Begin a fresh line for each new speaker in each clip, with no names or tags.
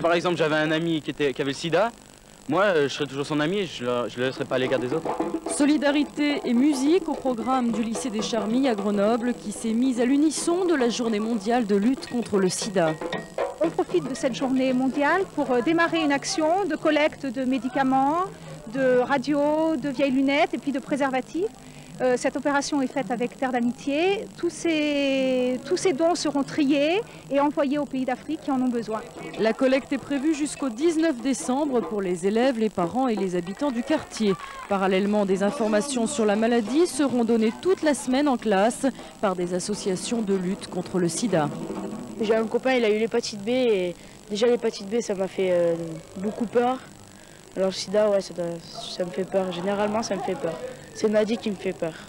par exemple j'avais un ami qui avait le sida, moi je serais toujours son ami et je le laisserais pas à l'égard des autres.
Solidarité et musique au programme du lycée des Charmilles à Grenoble qui s'est mise à l'unisson de la journée mondiale de lutte contre le sida.
On profite de cette journée mondiale pour démarrer une action de collecte de médicaments, de radios, de vieilles lunettes et puis de préservatifs. Cette opération est faite avec Terre d'Amitié. Tous ces dons seront triés et envoyés aux pays d'Afrique qui en ont besoin.
La collecte est prévue jusqu'au 19 décembre pour les élèves, les parents et les habitants du quartier. Parallèlement, des informations sur la maladie seront données toute la semaine en classe par des associations de lutte contre le sida.
J'ai un copain, il a eu l'hépatite B et déjà l'hépatite B, ça m'a fait beaucoup peur. Alors le sida, ouais, ça me fait peur. Généralement, ça me fait peur. C'est une maladie qui me fait peur.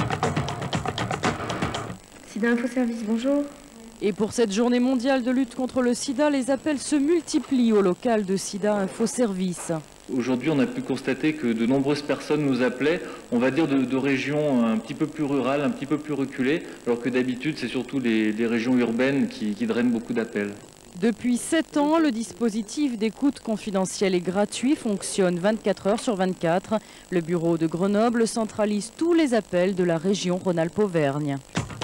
Sida Info Service, bonjour.
Et pour cette journée mondiale de lutte contre le sida, les appels se multiplient au local de Sida Info Service.
Aujourd'hui, on a pu constater que de nombreuses personnes nous appelaient, on va dire de régions un petit peu plus rurales, un petit peu plus reculées, alors que d'habitude, c'est surtout les régions urbaines qui drainent beaucoup d'appels.
Depuis 7 ans, le dispositif d'écoute confidentielle et gratuit fonctionne 24 heures sur 24. Le bureau de Grenoble centralise tous les appels de la région Rhône-Alpes-Auvergne.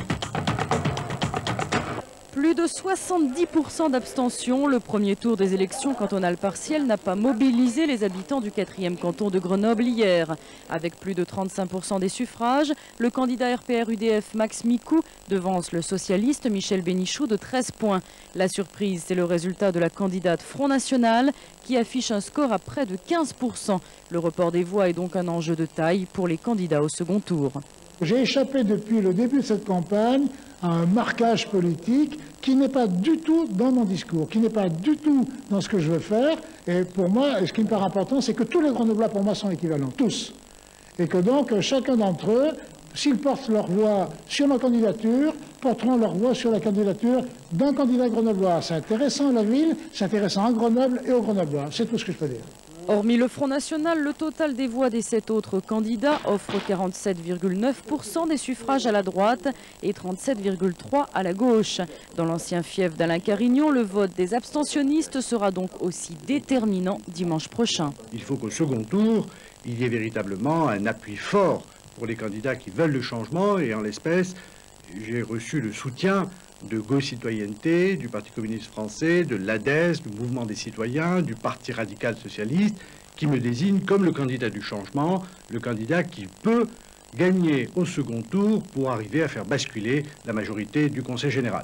Plus de 70% d'abstention. Le premier tour des élections cantonales partielles n'a pas mobilisé les habitants du 4e canton de Grenoble hier. Avec plus de 35% des suffrages, le candidat RPR-UDF Max Micou devance le socialiste Michel Bénichou de 13 points. La surprise, c'est le résultat de la candidate Front National qui affiche un score à près de 15%. Le report des voix est donc un enjeu de taille pour les candidats au second tour.
J'ai échappé depuis le début de cette campagne à un marquage politique qui n'est pas du tout dans mon discours, qui n'est pas du tout dans ce que je veux faire. Et pour moi, ce qui me paraît important, c'est que tous les Grenoblois, pour moi, sont équivalents, tous. Et que donc, chacun d'entre eux, s'ils portent leur voix sur ma candidature, porteront leur voix sur la candidature d'un candidat grenoblois. C'est intéressant à la ville, c'est intéressant à Grenoble et aux Grenoblois. C'est tout ce que je peux dire.
Hormis le Front National, le total des voix des 7 autres candidats offre 47,9% des suffrages à la droite et 37,3% à la gauche. Dans l'ancien fief d'Alain Carignon, le vote des abstentionnistes sera donc aussi déterminant dimanche prochain.
Il faut qu'au second tour, il y ait véritablement un appui fort pour les candidats qui veulent le changement. Et en l'espèce, j'ai reçu le soutien de Go Citoyenneté, du Parti communiste français, de l'ADES, du Mouvement des citoyens, du Parti radical socialiste, qui me désigne comme le candidat du changement, le candidat qui peut gagner au second tour pour arriver à faire basculer la majorité du Conseil général.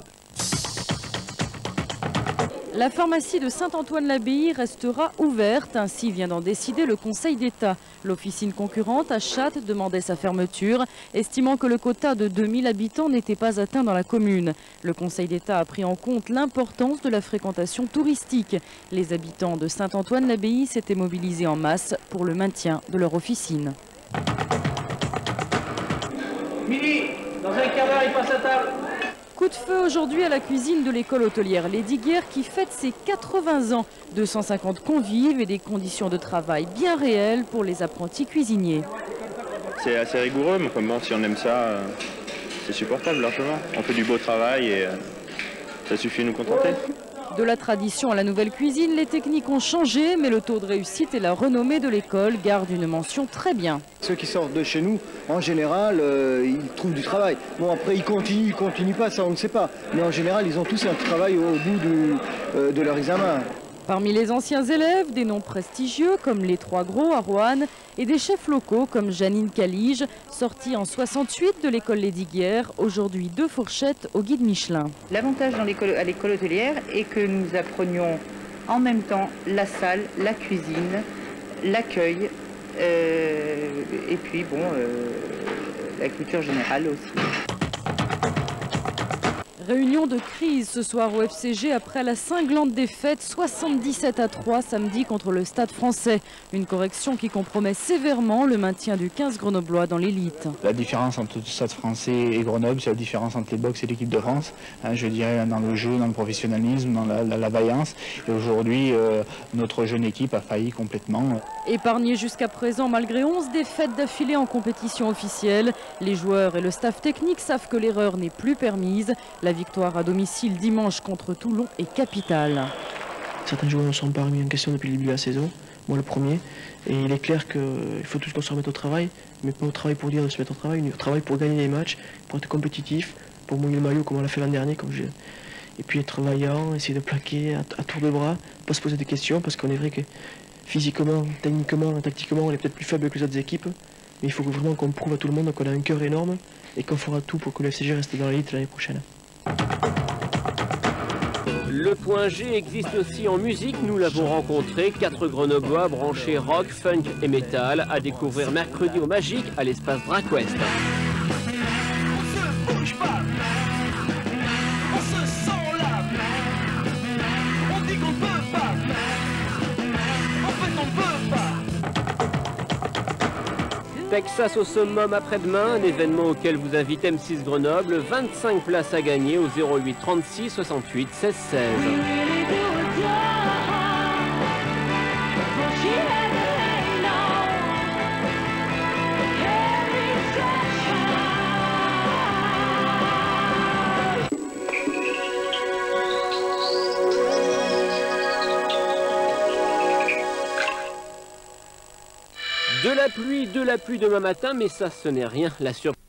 La pharmacie de Saint-Antoine-l'Abbaye restera ouverte, ainsi vient d'en décider le Conseil d'État. L'officine concurrente à Châtes demandait sa fermeture, estimant que le quota de 2000 habitants n'était pas atteint dans la commune. Le Conseil d'État a pris en compte l'importance de la fréquentation touristique. Les habitants de Saint-Antoine-l'Abbaye s'étaient mobilisés en masse pour le maintien de leur officine.
Midi, dans un quart d'heure, il passe à table.
Coup de feu aujourd'hui à la cuisine de l'école hôtelière Les Diguières qui fête ses 80 ans. 250 convives et des conditions de travail bien réelles pour les apprentis cuisiniers.
C'est assez rigoureux, mais bon, si on aime ça, c'est supportable largement. On fait du beau travail et ça suffit de nous contenter.
De la tradition à la nouvelle cuisine, les techniques ont changé, mais le taux de réussite et la renommée de l'école gardent une mention très bien.
Ceux qui sortent de chez nous, en général, ils trouvent du travail. Bon, après, ils continuent pas, ça on ne sait pas. Mais en général, ils ont tous un travail au bout de leur examen.
Parmi les anciens élèves, des noms prestigieux comme les Trois Gros à Roanne et des chefs locaux comme Janine Calige, sortie en 68 de l'école Les Diguières, aujourd'hui 2 fourchettes au guide Michelin.
L'avantage à l'école hôtelière est que nous apprenions en même temps la salle, la cuisine, l'accueil et puis bon, la culture générale aussi.
Réunion de crise ce soir au FCG après la cinglante défaite 77-3 samedi contre le Stade français. Une correction qui compromet sévèrement le maintien du 15 grenoblois dans l'élite.
La différence entre le Stade français et Grenoble, c'est la différence entre les box et l'équipe de France. Je dirais dans le jeu, dans le professionnalisme, dans la vaillance. Et aujourd'hui, notre jeune équipe a failli complètement.
Épargnés jusqu'à présent malgré 11 défaites d'affilée en compétition officielle, les joueurs et le staff technique savent que l'erreur n'est plus permise. La victoire à domicile dimanche contre Toulon est capitale.
Certains joueurs ne sont pas remis en question depuis le début de la saison, moi le premier. Et il est clair qu'il faut tous qu'on se remette au travail, mais pas au travail pour dire de se mettre au travail, mais au travail pour gagner des matchs, pour être compétitif, pour mouiller le maillot comme on l'a fait l'an dernier. Et puis être vaillant, essayer de plaquer à tour de bras, pas se poser des questions, parce qu'on est vrai que physiquement, techniquement, tactiquement, on est peut-être plus faible que les autres équipes. Mais il faut vraiment qu'on prouve à tout le monde qu'on a un cœur énorme et qu'on fera tout pour que le FCG reste dans l'élite l'année prochaine.
Le point G existe aussi en musique, nous l'avons rencontré, 4 Grenoblois branchés rock, funk et métal, à découvrir mercredi au Magique à l'espace Drakwest.
On se bouge pas, on se sent là, on dit qu'on peut pas, en fait on peut pas.
Texas au summum après-demain, un événement auquel vous invite M6 Grenoble, 25 places à gagner au 08 36 68 16 16. De la pluie demain matin, mais ça ce n'est rien. La surprise